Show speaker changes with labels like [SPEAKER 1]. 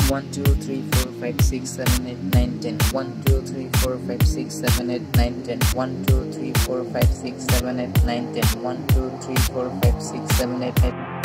[SPEAKER 1] 1 2 3 4 5 6 7 8 9 10 1 2 3 4 5 6 7 8 9 10 1 2 3 4 5 6 7 8 9 10 1 2 3 4 5 6 7 8 9